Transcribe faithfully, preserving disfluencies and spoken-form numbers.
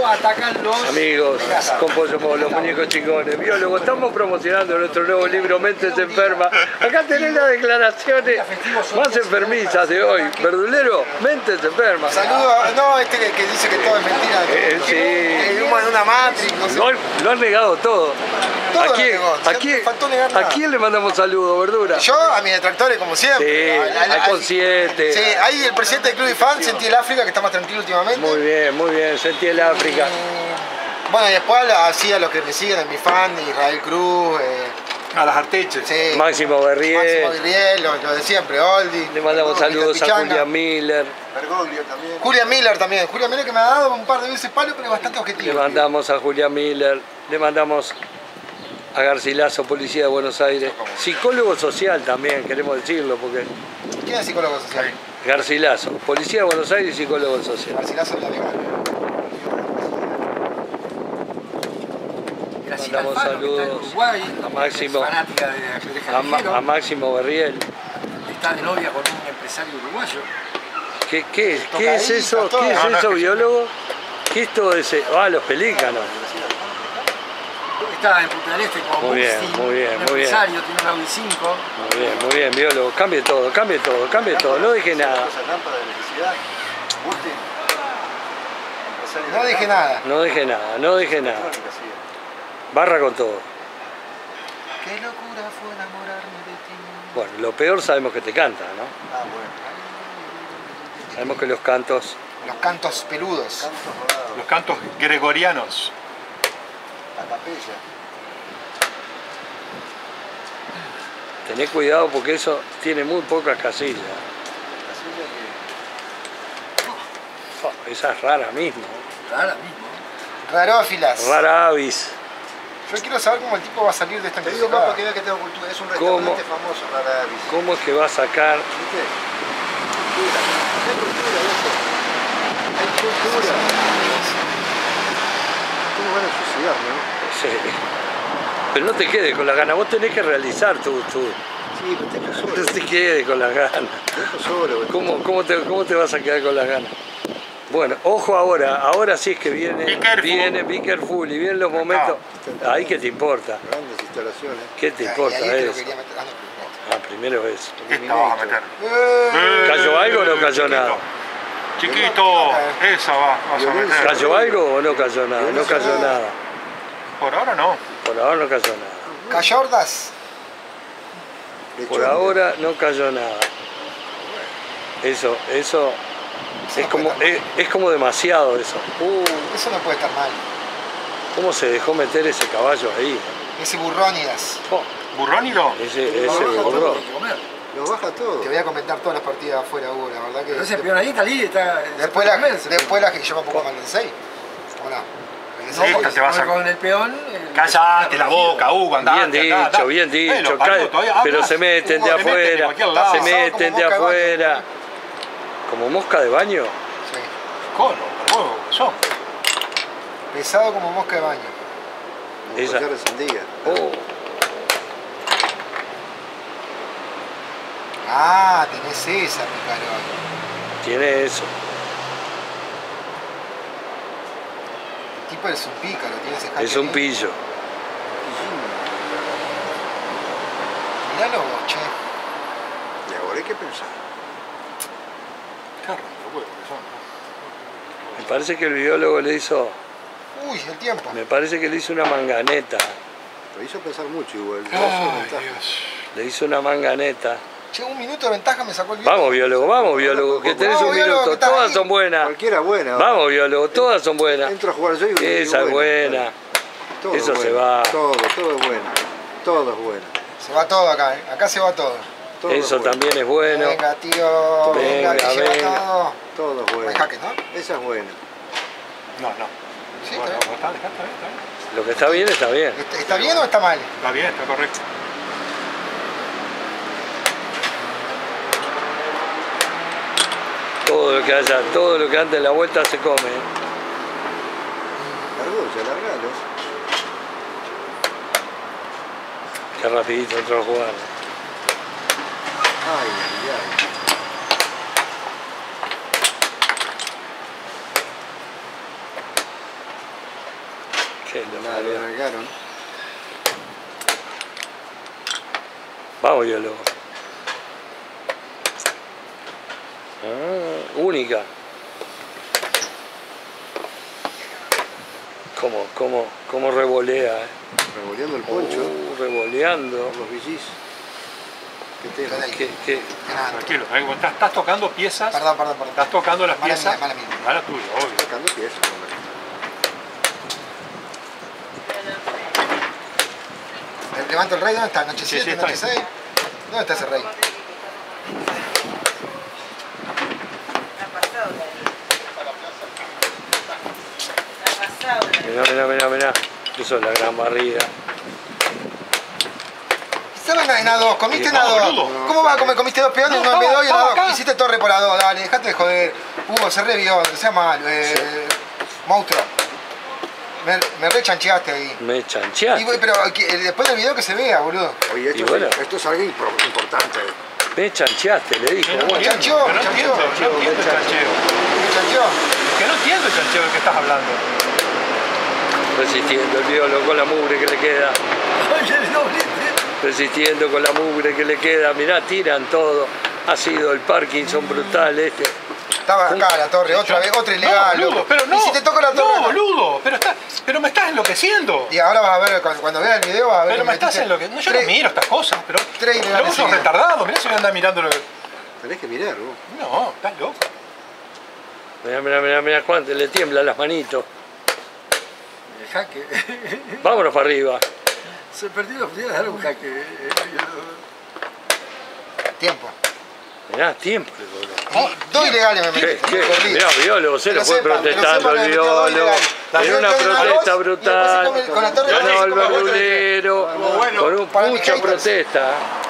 atacan los... Amigos, con Pollo Mo, los muñecos chingones, biólogos, estamos promocionando nuestro nuevo libro Mentes Enfermas. Acá tenés las declaraciones más enfermizas de hoy. Verdulero, Mentes Enfermas. Saludo, no, este que, que dice que todo es mentira. Eh, sí. Que vivimos en una Matrix, no sé. Lo, lo han negado todo. Todo ¿A lo quién, negó, a quién, faltó negar nada. ¿A quién le mandamos saludos, Verdura? Yo a mis detractores, como siempre. Sí, al, al, al consciente. Sí, ahí el presidente del Club de Fans, Sentí el África, que está más tranquilo últimamente. Muy bien, muy bien, sentí el África. Y, bueno, y después así a los que me siguen, a mi fan, Israel Cruz. Eh, a las Arteches. Sí, Máximo Berriel. Máximo Berriel, lo, lo de siempre, Oldi. Le mandamos saludos a Julián Miller. Bergoglio también. Julián Miller también. Julián Miller que me ha dado un par de veces palo, pero es bastante objetivo. Le mandamos a Julián Miller. Le mandamos a Garcilaso, policía de Buenos Aires. Psicólogo social también, queremos decirlo, porque... ¿Quién es psicólogo social? Garcilaso, policía de Buenos Aires y psicólogo social. Garcilaso es la legal. Mandamos saludos Uruguay, a Máximo, fanática de a, Ma, a Máximo Berriel. Está de novia con un empresario uruguayo. ¿Qué, qué, ¿qué es eso? ¿Qué es eso, biólogo? ¿Qué es todo ese? Ah, los pelícanos. Está en Punta del Este como muy bien, Busti, muy bien, un muy bien. empresario, tiene un Audi cinco. Muy bien, muy bien, biólogo. Cambie todo, cambie todo, cambie todo. No deje nada. No dije nada. No deje nada, no deje nada. Barra con todo. Qué locura fue enamorarme de ti. Bueno, lo peor sabemos que te canta, ¿no? Ah, bueno. Sabemos que los cantos... Los cantos peludos. Los cantos gregorianos. La capilla. Tené cuidado porque eso tiene muy pocas casillas. Oh, esa es rara mismo. Rara mismo. Rarófilas. Rara avis. Yo quiero saber cómo el tipo va a salir de esta Te digo más para que vea que tengo cultura. Es un restaurante famoso, Rara Avis. ¿Cómo es que va a sacar? ¿Viste? Cultura. Hay cultura, eso. Hay cultura. ¿Cómo van a suicidar, no? Sí. Pero no te quedes con las ganas. Vos tenés que realizar tu... tu... Sí, pero te solo. No te quedes con las ganas. Te solo. ¿Cómo, cómo, te, ¿Cómo te vas a quedar con las ganas? Bueno, ojo ahora, ahora sí es que viene, viene, be careful, y vienen los momentos, ahí que te importa. Grandes instalaciones. ¿Qué te importa eso? Ah, primero eso. ¿Qué te vas a meter? ¿Cayó algo o no cayó nada? Chiquito, esa va, vas a meter. ¿Cayó algo o no cayó nada? No cayó nada. Por ahora no. Por ahora no cayó nada. ¿Cayordas? Por ahora no cayó nada. Eso, eso... Eso Es no como, es, es como demasiado eso. Uh, Eso no puede estar mal. ¿Cómo se dejó meter ese caballo ahí? Ese burrónidas. Oh, ¿Burrónido? ese ese burrón. Los baja todo. Te voy a comentar todas las partidas afuera, Hugo, la verdad que... Pero ese peón ahí está ahí, está... Después la, después la que yo me pongo mal del seis. ¿O no? Sí, esta te vas a... Con el peón... Cállate la boca, Hugo, andate. Bien dicho, acá, bien dicho. Bueno, Cae, Carlos, todavía pero hablas. se meten de Hugo, te meten de afuera, cualquier lado. se meten de Como mosca de afuera. baño. ¿Como mosca de baño? Sí. Cono, huevo, son. Pesado como mosca de baño. Como Esa. collar de sandía. Oh, Ah, tenés esa, picarón. tiene eso. El tipo es un pícaro, tiene ese jaque Es un ahí. pillo. Miralo vos, che. Y ahora hay que pensar. Qué raro, huevo, que son. Me parece que el biólogo le hizo... Uy, el tiempo. Me parece que le hizo una manganeta. Lo hizo pensar mucho igual. Ay, Dios. Le hizo una manganeta. Che, un minuto de ventaja me sacó el biólogo. Vamos, biólogo, vamos, biólogo, que tenés Vamos, un biólogo, que minuto. estás Todas ahí. son buenas. Cualquiera buena. Vamos, biólogo, todas son buenas. Entro a jugar yo y y Esa es buena. Todo Eso es se bueno. va. Todo, todo es bueno. Todo es bueno. Se va todo acá, ¿eh? Acá se va todo. Todo es Eso bueno. también es bueno. Venga, tío. Venga, Venga, que lleva venga. todo. Todo es No bueno. hay jaque, ¿no? Esa es buena. No, no. Sí, Bueno, está bien. está, está, está bien, está bien. Lo que está bien, está bien. ¿Está- ¿Está bien o está mal? Está bien, está correcto. Todo lo que haya, todo lo que ande en la vuelta se come. ¿eh? Largolla, largalo. Qué rapidito entró a jugar. Ay, ay, ay. Qué Nada, lo loco. arrancaron. Vamos, biólogo. Ah, única. Cómo, cómo, cómo revolea, eh. Revoleando el poncho. Uh, revoleando. Los villis. ¿Qué tema? Qué, qué, Tranquilo, eh, vos estás, estás tocando piezas. Perdón, perdón, perdón. Estás tocando las Mala piezas. mía, mala mía. Mala tuya, obvio. Sacando piezas. Levanto el rey, ¿dónde está? ¿Noche Sí, siete, sí, está noche ahí. seis? ¿Dónde está ese rey? mirá, mirá, mirá, mirá. Eso es la gran barriga. Estaban en A dos, comiste en No, A dos. boludo. ¿Cómo va? ¿Come- ¿Comiste dos peones? No, No, en B dos y en A estaba dos. acá. Hiciste torre por A dos, dale, dejate de joder. Hugo, se revió, que sea malo. Eh, monstruo. Me, me rechancheaste ahí. Me Y, chancheaste. güey, pero que- eh, después del video que se vea, boludo. Oye, esto, Y bueno. es, esto es algo impro- importante. Me chancheaste, le dijo. Que no Bueno, entiendo, chancheo, que no chancheo. entiendo, no entiendo el chancheo. ¿Me chancheó? Que no entiendo el chancheo del que estás hablando. resistiendo el biólogo con la mugre que le queda. Oye, el doblete. Resistiendo con la mugre que le queda. Mirá, tiran todo. Ha sido el Parkinson brutal este. Estaba acá la torre, otra vez, otra ilegal. No, boludo, loco. pero no. ¿Y si te toco la torre? No, acá? boludo, pero, está, pero me estás enloqueciendo. Y ahora vas a ver, cuando, cuando veas el video vas a ver. Pero que me estás metiste enloqueciendo. No, yo tres- no miro estas cosas, pero. tres Pero ilegales vos sos seguidos. retardado, mirá si voy a andar mirando lo que. Tenés que mirar, vos. No, estás loco. Mirá, mirá, mirá, mirá cuánto le tiemblan las manitos. El jaque. Vámonos para arriba. Se perdió la oportunidad de dar un jaque. eh, Tiempo. Mirá, tiempo le cobró. Y dos ilegales me ¿Qué? metí. ¿Qué? corridos. Mirá, biólogo, se Que lo lo fue sepan, que lo protestando sepan, el me metió dos biólogo. ilegales. La En vio una que viene a protesta dos, y después se brutal. come con la torre Ganó de el como vos te verdulero. Bueno, Con un- para mucha mis haters. protesta.